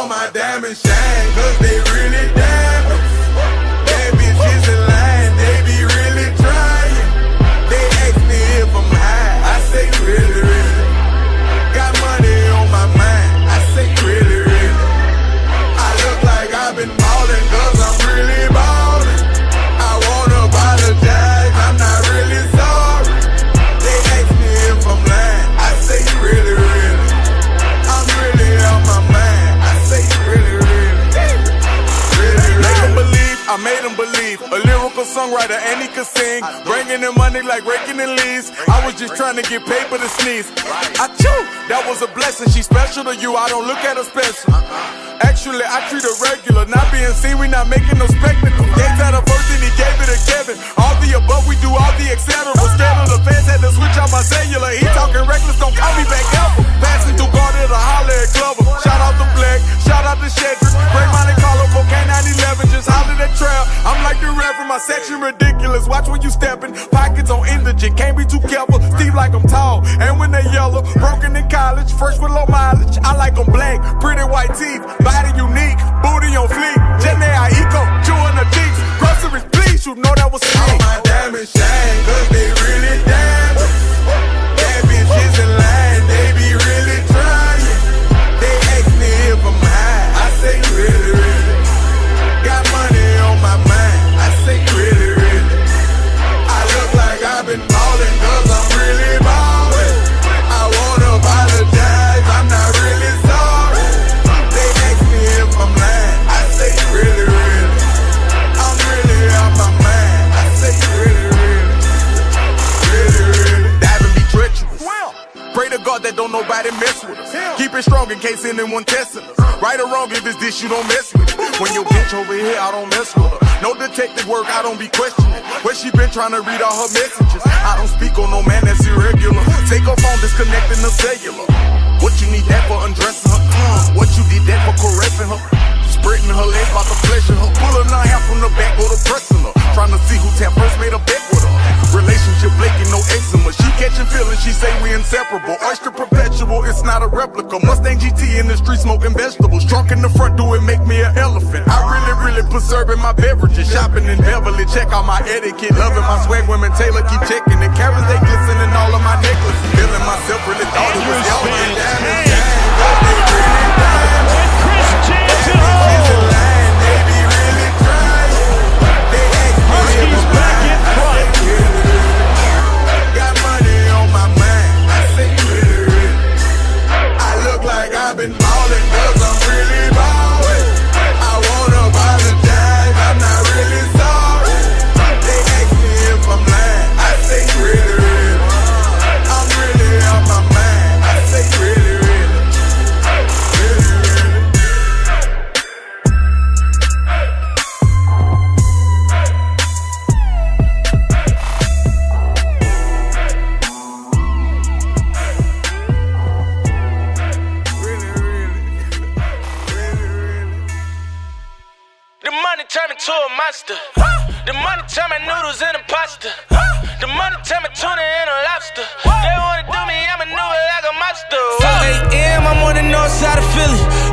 my diamonds shine, cause they really diamonds. Bad bitches in line, they be really trying. They ask me if I'm high, I say really, really. Got money on my mind, I say really, really. I look like I've been ballin' cause I'm really ballin'. I wanna apologize, I'm not really sorry. They ask me if I'm lying, I say really, really. I'm really on my mind, I say really, really. Make them believe, I made them believe. A lyrical songwriter and he could sing, bringing in money like raking in leaves. I was just trying to get paper to sneeze. I chew, that was a blessing. She special to you, I don't look at her special. Actually, I treat her regular. Not being seen, we not making no spectacle. Gates had a first and he gave it to Kevin. All the above, we do all the etc. Scared of the fans, had to switch out my cellular. He talking reckless, don't call me back ever. Passing through Garden to holler at Glover. Shout out to Black, shout out to Shedrick. Great Monte Carlo, K911, just holler at Trail. I'm like the rapper, my section ridiculous. Watch when you steppin', pockets on indigent. Can't be too careful, Steve like I'm tall. And when they yellow, broken in college, first with low mileage. I like them black, pretty white teeth, body unique, booty on fleek. Jenny Aiko, chewing the cheeks. Groceries, please, you know that was sweet. All my diamonds shine, cause they really diamonds. Bad bitches in line, they be really trying. They ask me if I'm high, I say really, really. Got money on my mind, I say really, really. I look like I've been ballin' cause I'm really ballin'. I wanna apologize, I'm not really sorry. They ask me if I'm lying, I say really, really. I'm really on my mind, I say really, really. Really, really. Diving be treacherous. Pray to God that don't nobody mess with us. Keep it strong in case anyone testing us. Right or wrong, if it's this, you don't mess with it. When your bitch over here, I don't mess with her. No detective work, I don't be questioning. Where she been trying to read all her messages. I don't speak on no man that's irregular. Take her phone, disconnecting the cellular. What you need that for undressing her? What you did that for caressing her? Spreading her legs about to pleasure her. Pulling her hair from the back, go to pressing her. Trying to see who tap first made a bet with her. Relationship flaking, no eczema. She catching feelings, she say we inseparable. Oyster perpetual, it's not a replica. Mustang GT in the street smoking vegetables. Drunk in the front, do it make me an elephant. I really, really preserving my beverages. Shopping in Beverly, check out my etiquette. Loving my swag, women Taylor keep checking. The carrots, they glistening all of my necklaces. Feeling myself, really thought it was y'all. My diamonds shine, but they really diamonds. Huskies back in front. Got money on my mind, I say really, really. I look like I've been ballin' cause I'm really ballin'. I wanna apologize, I'm not really sorry. They ask me if I'm lying, I say really, really. I'm really on my mind, I say really, really. Really, really. The money turn me to a monster. The money turn my noodles into pasta. The money turn my tuna into lobster. They wanna do me, I'ma do it like a monster. 4 a.m., I'm on the north side of Philly.